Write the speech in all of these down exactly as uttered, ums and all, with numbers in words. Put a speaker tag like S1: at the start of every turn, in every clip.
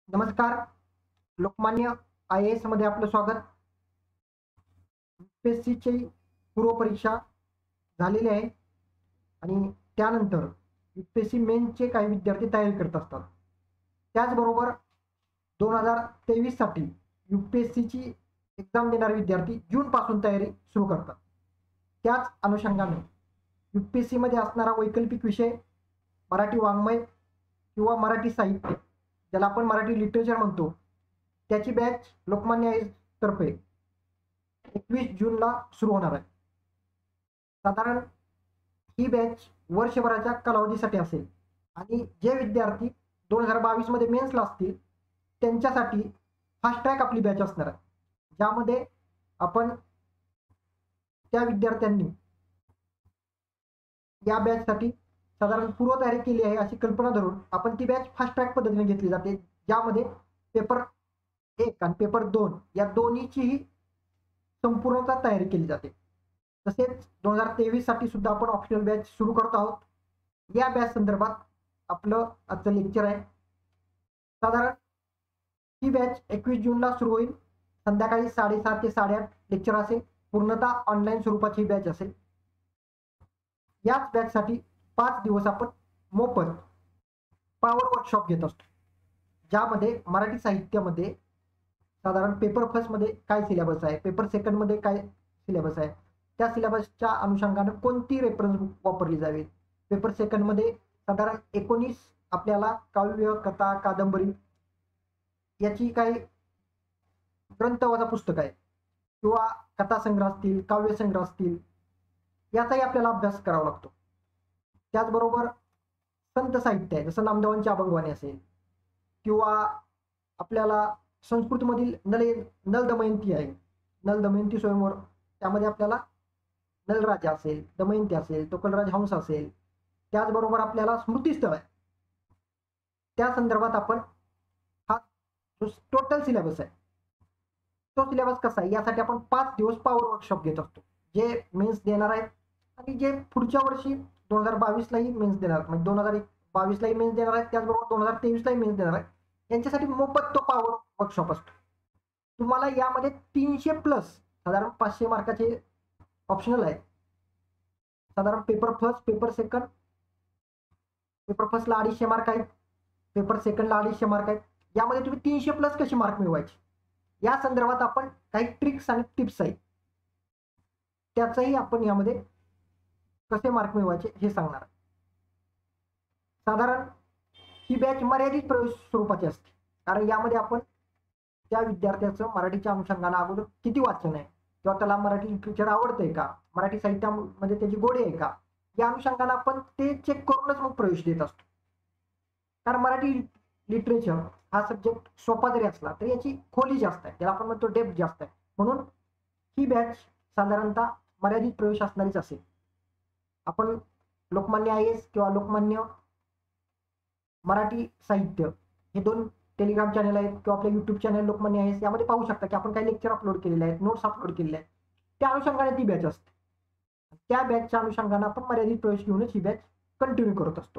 S1: नमस्कार. Lokmanya I A S मध्ये आपलं स्वागत. यूपीएससीची पूर्वपरीक्षा झालेली आहे आणि त्यानंतर यूपीएससी मेनचे काही विद्यार्थी तयारी करत असतात. त्याचबरोबर दोन हजार तेवीस साठी यूपीएससीची एक्झाम देणारे विद्यार्थी जून पासून तयारी सुरू करतात. त्याच अनुषंगाने यूपीएससी मध्ये असणारा वैकल्पिक विषय मराठी वाङ्मय किंवा मराठी साहित्य, ज्याला आपण मराठी लिटरेचर म्हणतो, त्याची batch Lokmanya I A S तर्फे एकवीस जूनला सुरू होणार आहे. साधारण ही बॅच वर्षभराच्या कालावधीसाठी असेल आणि जे विद्यार्थी दोन हजार बावीस मध्ये मेन्सला असतील त्यांच्यासाठी फास्ट ट्रॅक आपली बॅच असणार आहे, ज्यामध्ये आपण त्या विद्यार्थ्यांनी या बॅचसाठी साधारण पूर्वतयारी केली आहे अशी कल्पना धरून आपण ती बॅच फास्ट ट्रॅक पद्धतीने घेतली जाते, ज्यामध्ये पेपर एक आणि पेपर दोन या दोन्हीचीही संपूर्णतः तयारी केली जाते. तसेच दोन हजार तेवीस साठी सुद्धा आपण ऑप्शनल बॅच सुरू करत आहोत. या बॅच संदर्भात आपलं आजचं लेक्चर आहे. साधारण ही बॅच एकवीस जूनला सुरू होईल. संध्याकाळी साडेसात ते साडेआठ लेक्चर असेल. पूर्णतः ऑनलाईन स्वरूपाची ही बॅच असेल. याच बॅचसाठी पाच दिवस आपण मोफत पॉवर वर्कशॉप घेत असतो, ज्यामध्ये मराठी साहित्यामध्ये साधारण पेपर फर्स्ट मध्ये काय सिलेबस आहे, पेपर सेकंड मध्ये काय सिलेबस आहे, त्या सिलेबसच्या अनुषंगाने कोणती रेफरन्स बुक वापरली जावी. पेपर सेकंड मध्ये साधारण एकोणीस आपल्याला काव्य, कथा, कादंबरी याची काही ग्रंथवाचा पुस्तक आहे किंवा कथा संग्रह असतील, काव्य संग्रह असतील, याचाही आपल्याला अभ्यास करावा लागतो. त्याचबरोबर संत साहित्य आहे, जसं नामदेवांची अभंगवाणी असेल किंवा आपल्याला संस्कृतमधील नल नल दमयंती आहे, नल दमयंती स्वयंवर, त्यामध्ये आपल्याला नलराजा असेल, दमयंती असेल, तो कलराज हंस असेल. त्याचबरोबर आपल्याला स्मृतीस्थळ आहे, त्या संदर्भात आपण हा जो टोटल सिलेबस आहे तो सिलेबस कसा आहे यासाठी आपण पाच दिवस पॉवर वर्कशॉप घेत असतो. जे मेन्स देणार आहेत आणि जे पुढच्या वर्षी दोन हजार बावीस लाही मेन्स देणार आहेत, म्हणजे दोन हजार बावीस लाही मेन्स देणार आहेत, त्याचबरोबर दोन हजार तेवीस लाही मेन्स देणार आहेत, यांच्यासाठी मोफत तो पॉवर वर्कशॉप असतो. तुम्हाला यामध्ये तीनशे प्लस साधारण पाचशे मार्काचे ऑप्शनल आहे. साधारण paper first, paper second, paper फर्स्टला अडीचशे मार्क आहेत, पेपर सेकंडला अडीचशे मार्क आहेत. यामध्ये तुम्ही तीनशे प्लस कशी मार्क मिळवायचे या संदर्भात आपण काही ट्रिक्स आणि टिप्स आहेत, त्याचंही आपण यामध्ये कसे मार्क मिळवायचे हे सांगणार. साधारण ही बॅच मर्यादित प्रवेश स्वरूपाची असते, कारण यामध्ये आपण त्या विद्यार्थ्याचं मराठीच्या अनुषंगाने अगोदर किती वाचन आहे किंवा त्याला मराठी लिटरेचर आवडतंय का, मराठी साहित्यामध्ये त्याची गोडी आहे का, या अनुषंगाने आपण ते चेक करूनच मग प्रवेश देत असतो. कारण मराठी लिटरेचर हा सब्जेक्ट सोपा जरी असला तरी याची खोली जास्त आहे, त्याला आपण म्हणतो डेप्थ जास्त आहे. म्हणून ही बॅच साधारणतः मर्यादित प्रवेश असणारीच असेल. आपण लोकमान्य आय ए एस किंवा लोकमान्य मराठी साहित्य हे दोन टेलिग्राम चॅनल आहेत किंवा आपले YouTube channel Lokmanya I A S, यामध्ये पाहू शकता की आपण काही लेक्चर अपलोड केलेले आहेत, नोट्स अपलोड केलेले आहेत. त्या अनुषंगाने ती बॅच असते. त्या बॅचच्या अनुषंगाने आपण मर्यादित प्रवेश घेऊनच ही बॅच कंटिन्यू करत असतो.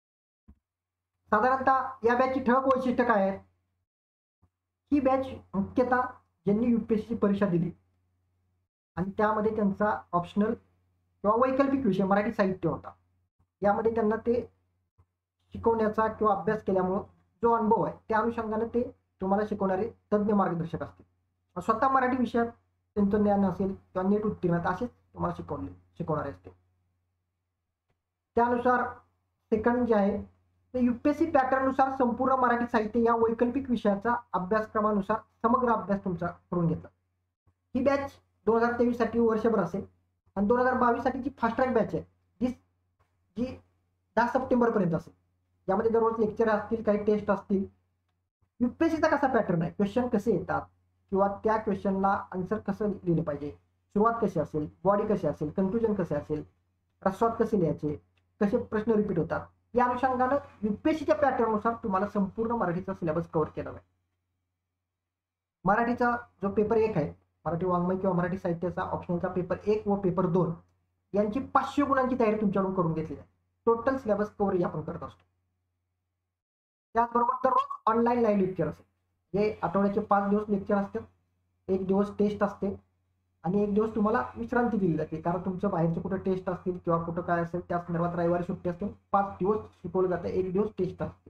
S1: साधारणतः या बॅचची ठळक वैशिष्ट्य काय आहेत? ही बॅच मुख्यतः ज्यांनी यूपीएससी परीक्षा दिली आणि त्यामध्ये त्यांचा ऑप्शनल किंवा वैकल्पिक विषय मराठी साहित्य होता, यामध्ये त्यांना ते शिकवण्याचा किंवा अभ्यास केल्यामुळं जो अनुभव आहे त्या अनुषंगाने ते तुम्हाला शिकवणारे तज्ज्ञ मार्गदर्शक असतील. स्वतः मराठी विषयात त्यांचं ज्ञान असेल किंवा नीट उत्तीर्ण असेच तुम्हाला शिकवले शिकवणारे असते. त्यानुसार सेकंड जे आहे ते यूपीएससी पॅटर्ननुसार संपूर्ण मराठी साहित्य या वैकल्पिक विषयाचा अभ्यासक्रमानुसार समग्र अभ्यास तुमचा करून घेतला. ही बॅच दोन हजार तेवीस साठी वर्षभर असेल आणि दोन हजार बावीस साठीची फास्ट ट्रॅक बॅच आहे जी जी दहा सप्टेंबर पर्यंत असेल. यामध्ये दररोज लेक्चर असतील, काही टेस्ट असतील. यूपीएससीचा कसा पॅटर्न आहे, क्वेश्चन कसे येतात किंवा त्या क्वेश्चनला आन्सर कसं लिहिलं पाहिजे, सुरुवात कशी असेल, बॉडी कशी असेल, कन्क्लुजन कसे असेल, रस्वात कसे लिहायचे, कसे प्रश्न रिपीट होतात, या अनुषंगानं यूपीएससीच्या पॅटर्ननुसार तुम्हाला संपूर्ण मराठीचा सिलेबस कव्हर केला आहे. मराठीचा जो पेपर एक आहे, मराठी वाङ्मय किंवा मराठी साहित्याचा ऑप्शनलचा पेपर एक व पेपर दोन यांची पाचशे गुणांची तयारी तुमच्याकडून करून घेतली आहे. टोटल सिलेबस कव्हरेज आपण करत असतो. त्याचबरोबर दररोज ऑनलाईन लाईव्ह लेक्चर असेल. जे आठवड्याचे पाच दिवस लेक्चर असतात, एक दिवस टेस्ट असते आणि एक दिवस तुम्हाला विश्रांती दिली जाते, कारण तुमचं बाहेरचे कुठं टेस्ट असतील किंवा कुठं काय असेल त्या संदर्भात रविवारी सुट्टी असते. पाच दिवस शिकवलं जातं, एक दिवस टेस्ट असते.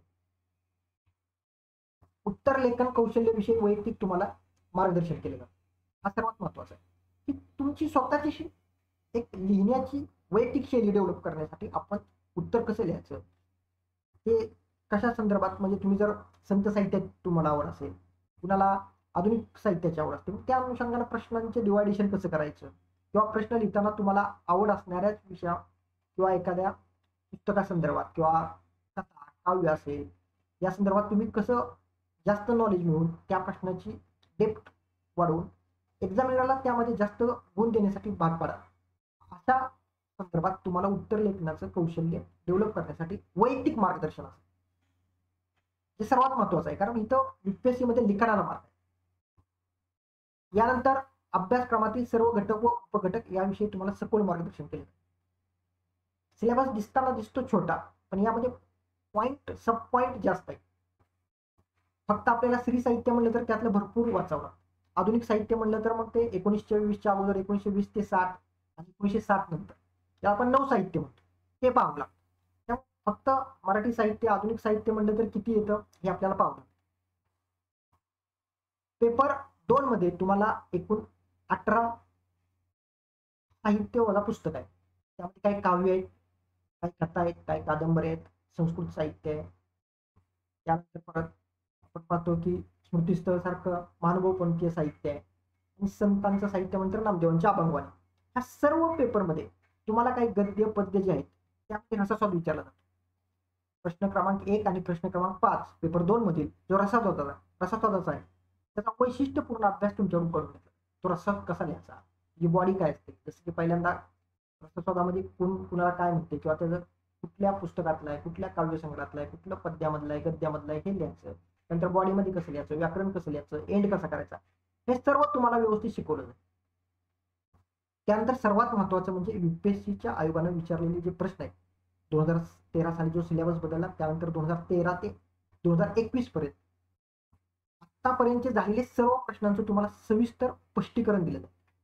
S1: उत्तर लेखन कौशल्याविषयी वैयक्तिक तुम्हाला मार्गदर्शन केलं जातं. हा सर्वात महत्वाचा आहे की तुमची स्वतःची एक लिहिण्याची वैयक्तिक शैली डेव्हलप करण्यासाठी आपण उत्तर कसं लिहायचं, ते कशा संदर्भात, म्हणजे तुम्ही जर संत साहित्यात तुम्हाला आवड असेल, कुणाला आधुनिक साहित्याची आवड असते, त्या अनुषंगाने प्रश्नांचे डिवायडेशन कसं करायचं, किंवा प्रश्न लिहिताना तुम्हाला आवड असणाऱ्याच विषया किंवा एखाद्या पुस्तकासंदर्भात किंवा कथा काव्य असेल या संदर्भात तुम्ही कसं जास्त नॉलेज मिळवून त्या प्रश्नाची डेप्थ वाढवून एक्झामिनरला त्यामध्ये जास्त गुण देण्यासाठी भाग पाडा. अशा संदर्भात तुम्हाला उत्तर लेखनाचं कौशल्य डेव्हलप करण्यासाठी वैयक्तिक मार्गदर्शन असेल, हे सर्वात महत्वाचं आहे. कारण इथं युपीएससी मध्ये लिखाणाला मार्ग आहे. यानंतर अभ्यासक्रमातील सर्व घटक व उपघटक याविषयी तुम्हाला सखोल मार्गदर्शन केले. सिलेबस दिसताना दिसतो छोटा, पण यामध्ये पॉइंट सब पॉइंट जास्त आहे. फक्त आपल्याला स्त्री साहित्य म्हणलं तर त्यातलं भरपूर वाचावं. आधुनिक साहित्य म्हणलं तर मग ते एकोणीसशे वीसच्या अगोदर, एकोणीसशे वीस ते साठ आणि एकोणीसशे साठ नंतर, त्याला आपण नऊ साहित्य म्हणतो, ते पाहावं लागतं. त्यामुळे फक्त मराठी साहित्य आधुनिक साहित्य म्हणलं तर किती येतं हे आपल्याला पाहावं. पेपर दोन मध्ये तुम्हाला एकूण अठरा साहित्य वजा पुस्तक आहे. त्यामध्ये काही काव्य आहेत, काही कथा आहेत, काही कादंबरी आहेत, संस्कृत साहित्य आहे. त्यानंतर परत आपण पाहतो की स्मृतीस्थळ सारखं महानुभवपंथीय साहित्य आहे आणि संतांचं साहित्य म्हणतात नामदेवांच्या अभंगवाणी. ह्या सर्व पेपरमध्ये तुम्हाला काही गद्य पद्य जे आहेत त्यामध्ये रसास्वाद विचारला जातो. प्रश्न क्रमांक एक आणि प्रश्न क्रमांक पाच पेपर दोन मधील जो रसास्वादाचा रसास्वादाचा आहे त्याचा वैशिष्ट्यपूर्ण अभ्यास तुमच्याकडून करून घेतला. तो रसास्वाद कसा लिहायचा, जी बॉडी काय असते, जसं की पहिल्यांदा रसास्वादामध्ये कोण कुणाला काय म्हणते किंवा त्याचं कुठल्या पुस्तकातलं आहे, कुठल्या काव्यसंग्रहातलं आहे, कुठल्या पद्यामधलं आहे, गद्यामधलं आहे हे लिहायचं. नंतर बॉडीमध्ये कसं लिहायचं, व्याकरण कसं लिहायचं, एंड कसा करायचा, हे सर्व तुम्हाला व्यवस्थित शिकवलं जाईल. त्यानंतर सर्वात महत्वाचं म्हणजे युपीएससीच्या आयोगानं विचारलेले जे प्रश्न आहेत, दोन हजार तेरा साली जो सिलेबस बदलला त्यानंतर दोन हजार तेरा ते दोन हजार एकवीस पर्यंत आतापर्यंत झालेले सर्व प्रश्नांचं तुम्हाला सविस्तर स्पष्टीकरण दिलं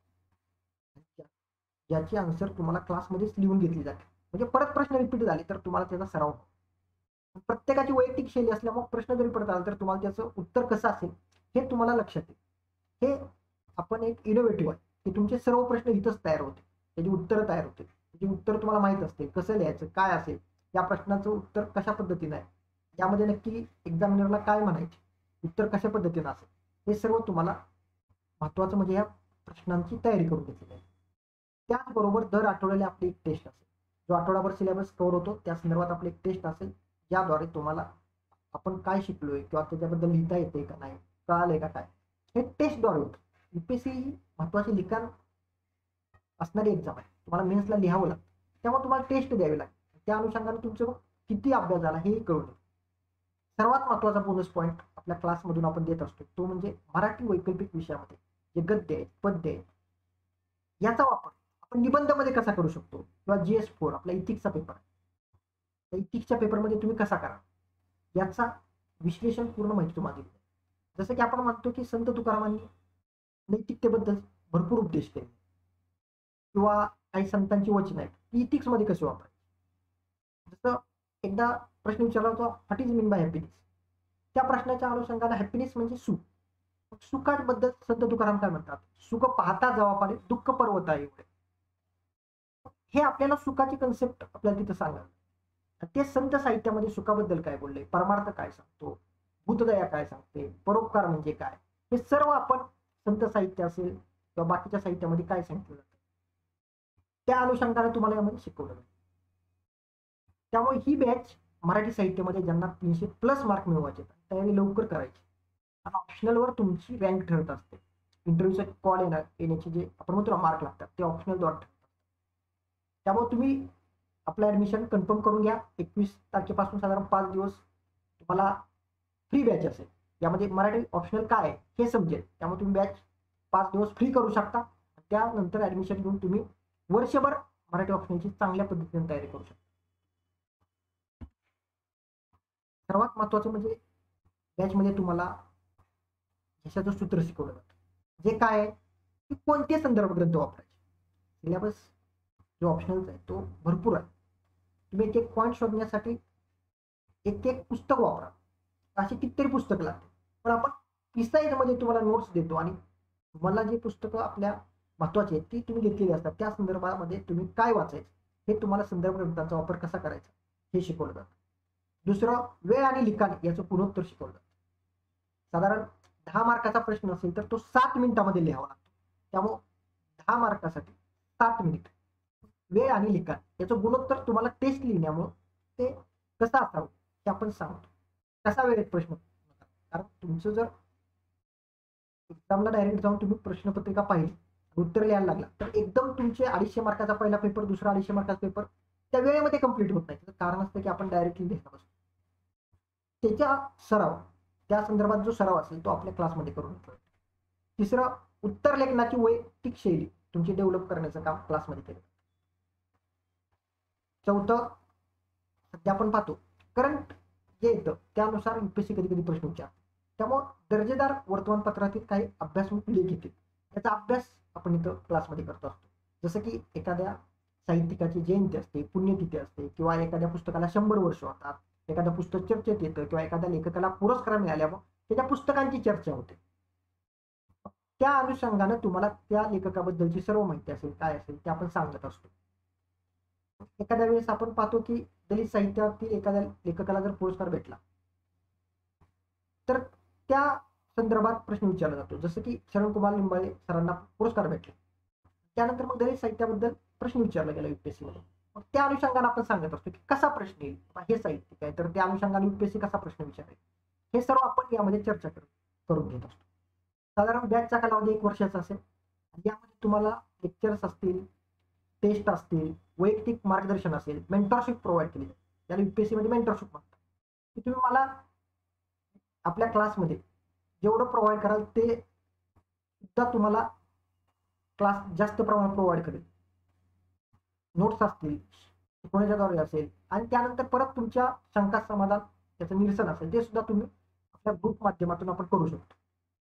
S1: जातं, याची आन्सर तुम्हाला क्लासमध्येच लिहून घेतली जाते. म्हणजे परत प्रश्न रिपीट झाले तर तुम्हाला त्याचा सराव होतो. प्रत्येकाची वैयक्तिक शैली असल्यामुळे प्रश्न जरी पडत आला तर तुम्हाला त्याचं उत्तर कसं असेल हे तुम्हाला लक्षात येईल. हे आपण एक इनोव्हेटिव्ह आहे की तुमचे सर्व प्रश्न इथंच तयार होते, त्याची उत्तरं तयार होते, त्याची उत्तर तुम्हाला माहित असते कसं लिहायचं, काय असेल, या प्रश्नाचं उत्तर कशा पद्धतीने आहे, यामध्ये नक्की एक्झामिनरला काय म्हणायचे, उत्तर कशा पद्धतीने असेल, हे सर्व तुम्हाला महत्वाचं म्हणजे या प्रश्नांची तयारी करून घेतली आहे. त्याचबरोबर दर आठवड्याला आपली एक टेस्ट असेल, जो आठवडाभर सिलेबस कव्हर होतो त्या संदर्भात आपली एक टेस्ट असेल, ज्याद्वारे तुम्हाला आपण काय शिकलोय किंवा त्याच्याबद्दल लिहिता येते का नाही, कळालंय का काय, हे टेस्टद्वारे होतं. युपीएससी ही महत्वाची लिखाण असणारी एक्झाम आहे, तुम्हाला मेन्सला लिहावं लागतं, त्यामुळे तुम्हाला टेस्ट द्यावी लागते. त्या अनुषंगाने तुमचं किती अभ्यास झाला हे कळून येतं. सर्वात महत्वाचा बोनस पॉईंट आपल्या क्लासमधून आपण देत असतो तो म्हणजे मराठी वैकल्पिक विषयामध्ये जे गद्य आहेत, पद्य आहेत, याचा वापर आपण निबंधामध्ये कसा करू शकतो, किंवा जीएस फोर आपला इथिक्सचा पेपर आहे, इथिक्सच्या पेपरमध्ये तुम्ही कसा करा याचा विश्लेषण पूर्ण माहिती तुम्हाला दिली. जसं की आपण म्हणतो की संत तुकारामांनी नैतिकतेबद्दल भरपूर उपदेश केले किंवा काही संतांची वचन आहेत ती इथिक्स मध्ये कशी वापरायची. जसं एकदा प्रश्न विचारला होता, what is mean by happiness, त्या प्रश्नाच्या अनुषंगाने हॅपीनेस म्हणजे सुख, सुखाबद्दल संत तुकाराम काय म्हणतात, सुख पाहता जवा पाले दुःख पर्वता एवढे. हे आपल्याला सुखाची कन्सेप्ट आपल्याला तिथं सांगा. ते संत साहित्यामध्ये सुखाबद्दल काय बोलले, परमार्थ काय सांगतो, भूतदया काय सांगते, परोपकार म्हणजे काय, हे सर्व आपण संत साहित्य असेल किंवा बाकीच्या साहित्यामध्ये काय सांगितलं जातं त्या अनुषंगाने तुम्हाला यामध्ये शिकवलं जाईल. त्यामुळे ही बॅच मराठी साहित्यामध्ये ज्यांना तीनशे प्लस मार्क मिळवायचे तयारी लवकर करायची आणि ऑप्शनलवर तुमची रँक ठरत असते. इंटरव्ह्यूचा कॉल येणार येण्याचे जे आपण म्हणतो मार्क लागतात ते ऑप्शनलद्वारे ठरतात. त्यामुळे तुम्ही आपलं ऍडमिशन कन्फर्म करून घ्या. एकवीस तारखेपासून साधारण पाच दिवस तुम्हाला फ्री बॅच असेल, यामध्ये मराठी ऑप्शनल काय आहे हे समजेल. त्यामुळे तुम्ही बॅच पाच दिवस फ्री करू शकता. त्यानंतर ऍडमिशन घेऊन तुम्ही वर्षभर मराठी ऑप्शनची चांगल्या पद्धतीने तयारी करू शकता. सर्वात महत्त्वाचं म्हणजे बॅचमध्ये तुम्हाला यशाचं सूत्र शिकवलं जातं, जे काय आहे की कोणते संदर्भ ग्रंथ वापरायचे. सिलेबस जो ऑप्शनल आहे तो भरपूर आहे. तुम्ही एक एक पॉईंट शोधण्यासाठी एक एक पुस्तक वापरा, अशी कितीतरी पुस्तकं लागते. पण आपण पिसाईजमध्ये तुम्हाला नोट्स देतो आणि मला जे पुस्तकं आपल्या महत्त्वाची आहेत ती तुम्ही घेतलेली असतात, त्या संदर्भामध्ये तुम्ही काय वाचायचं हे तुम्हाला संदर्भ ग्रंथांचा वापर कसा करायचा हे शिकवलं जातं. दुसरं, वेळ आणि लिखाण याचं गुणोत्तर शिकवलं जातं. साधारण दहा मार्काचा प्रश्न असेल तर तो सात मिनिटामध्ये लिहावा लागतो. त्यामुळं दहा मार्कासाठी सात मिनिट वेळ आणि लिखाण याचं गुणोत्तर तुम्हाला टेस्ट लिहिण्यामुळं ते कसं असावं हे आपण सांगतो. कसा वेळेत प्रश्न, कारण तुमचं जर एक्झामला डायरेक्ट जाऊन तुम्ही प्रश्नपत्रिका पाहिली, उत्तर लिहायला लागला तर एकदम तुमचे अडीचशे मार्काचा पहिला पेपर, दुसरा अडीचशे मार्काचा पेपर त्या वेळेमध्ये कंप्लीट होत नाही. त्याचं कारण असतं की आपण डायरेक्टली लिहित असतो. त्याच्या सराव, त्या संदर्भात जो सराव असेल तो आपल्या क्लासमध्ये करून घेतला. तिसरं, उत्तर लेखनाची वैयक्तिक शैली तुमची डेव्हलप करण्याचं काम क्लासमध्ये केलं. चौथं, सध्या आपण पाहतो करंट जे येतं त्यानुसार युपीएससी कधी कधी प्रश्न विचारतो. त्यामुळं दर्जेदार वर्तमानपत्रातील काही अभ्यासमूलक लेख येतील, त्याचा अभ्यास आपण इथं क्लासमध्ये करत असतो. जसं की एखाद्या साहित्यिकाची जयंती असते, पुण्यतिथी असते, किंवा एखाद्या पुस्तकाला शंभर वर्ष होतात, एखादं पुस्तक चर्चेत येतं, किंवा एखाद्या लेखकाला पुरस्कार मिळाल्यामुळे त्याच्या पुस्तकांची चर्चा होते. त्या अनुषंगानं तुम्हाला त्या लेखकाबद्दलची सर्व माहिती असेल, काय असेल ते आपण सांगत असतो. एखाद्या वेळेस आपण पाहतो की दलित साहित्यातील एखाद्या लेखकाला जर पुरस्कार भेटला तर त्या संदर्भात प्रश्न विचारला जातो. जसं की शरणकुमार लिंबाळे सरांना पुरस्कार भेटले, त्यानंतर मग दलित साहित्याबद्दल प्रश्न विचारला गेला युपीएससी मध्ये. मग त्या अनुषंगाने आपण सांगत असतो की कसा प्रश्न येईल, हे साहित्यिक आहे तर त्या अनुषंगाने युपीएससी कसा प्रश्न विचारेल, हे सर्व आपण यामध्ये चर्चा करून घेत असतो. साधारण बॅचचा कालावधी एक वर्षाचा असेल. यामध्ये तुम्हाला लेक्चर्स असतील, टेस्ट असतील, वैयक्तिक मार्गदर्शन असेल, मेंटरशिप प्रोव्हाइड केली जाते. त्याला युपीएससी मध्ये मेंटरशिप म्हणतात. की तुम्ही मला आपल्या क्लासमध्ये जेवढं प्रोव्हाइड कराल ते सुद्धा तुम्हाला क्लास जास्त प्रमाणात प्रोव्हाइड करेल. नोट्स असतील, शिकवण्याच्या द्वारे असेल, आणि त्यानंतर परत तुमच्या शंका समाधान त्याचं निरसन असेल ते सुद्धा तुम्ही आपल्या ग्रुप माध्यमातून आपण करू शकतो.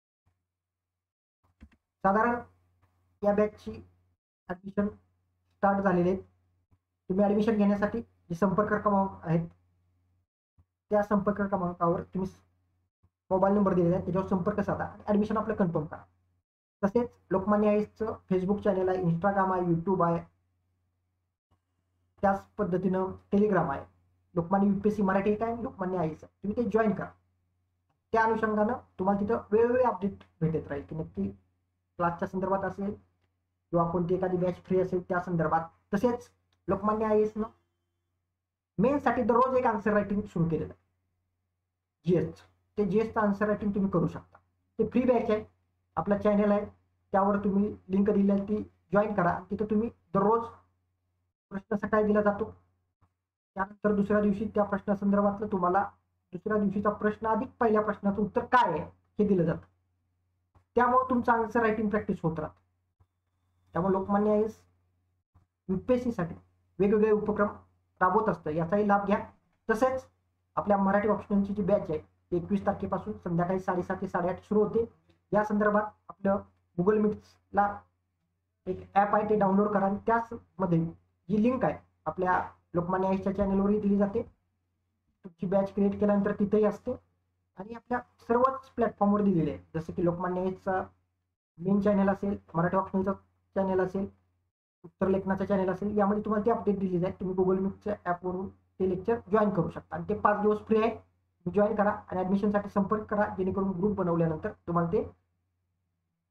S1: साधारण या बॅचची ऍडमिशन स्टार्ट झालेले आहेत. तुम्ही ऍडमिशन घेण्यासाठी जे संपर्क क्रमांक आहेत त्या संपर्क क्रमांकावर तुम्ही मोबाईल नंबर दिलेला आहे, त्याच्यावर संपर्क साधा आणि ऍडमिशन आपलं कन्फर्म करा. तसेच लोकमान्य आईचं फेसबुक चॅनल आहे, इंस्टाग्राम आहे, युट्यूब आहे, त्याच पद्धतीनं टेलिग्राम आहे. लोकमान्य युपीएससी मराठी एक आहे, लोकमान्य आईचं तुम्ही ते जॉईन करा. त्या अनुषंगानं तुम्हाला तिथं वेळोवेळी अपडेट भेटत राहील की नक्की क्लासच्या संदर्भात असेल किंवा कोणती एखादी बॅच फ्री असेल त्या संदर्भात. तसेच लोकमान्य आईएसनं मेनसाठी दररोज एक आन्सर रायटिंग सुरू केलेलं आहे जीएस. ते जीएसचं आन्सर रायटिंग तुम्ही करू शकता. ते फ्री बॅच आहे, आपला चॅनल आहे, त्यावर तुम्ही लिंक दिली आहे ती जॉईन करा. तिथं तुम्ही दररोज प्रश्न सकाळी दिला जातो, त्यानंतर दुसऱ्या दिवशी त्या प्रश्नासंदर्भातलं तुम्हाला दुसऱ्या दिवशीचा प्रश्न अधिक पहिल्या प्रश्नाचं उत्तर काय आहे हे दिलं जातं. त्यामुळे तुमचं आन्सर रायटिंग प्रॅक्टिस होत राहते. त्यामुळे लोकमान्य आईएस युपीएससीसाठी वेगवेगळे उपक्रम राबवत असतं, याचाही लाभ घ्या. तसेच आपल्या मराठी ऑप्शनलची जी बॅच आहे एकवीस तारखेपासून संध्याकाळी साडेसात ते साडेआठ सुरू होते. या संदर्भात आपलं गुगल मीट्सला एक ॲप आहे ते डाउनलोड करा आणि त्याचमध्ये जी लिंक आहे आपल्या लोकमान्य आईच्या चॅनलवरही दिली जाते. तुमची बॅच क्रिएट केल्यानंतर तिथेही असते आणि आपल्या सर्वच प्लॅटफॉर्मवर दिलेले आहे. जसं की लोकमान्य आईचा मेन चॅनल असेल, मराठी ऑप्शनलचा चॅनल असेल, उत्तर लेखनाचा चॅनल असेल, यामध्ये तुम्हाला ते अपडेट दिली जाईल. तुम्ही गुगल मीटच्या ॲपवरून ते लेक्चर जॉईन करू शकता आणि ते पाच दिवस फ्री आहे. जॉईन करा आणि ऍडमिशनसाठी संपर्क करा, जेणेकरून ग्रुप बनवल्यानंतर तुम्हाला ते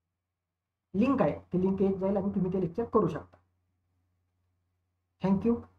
S1: लिंक आहे ती लिंक येत जाईल आणि तुम्ही ते लेक्चर करू शकता. थँक्यू.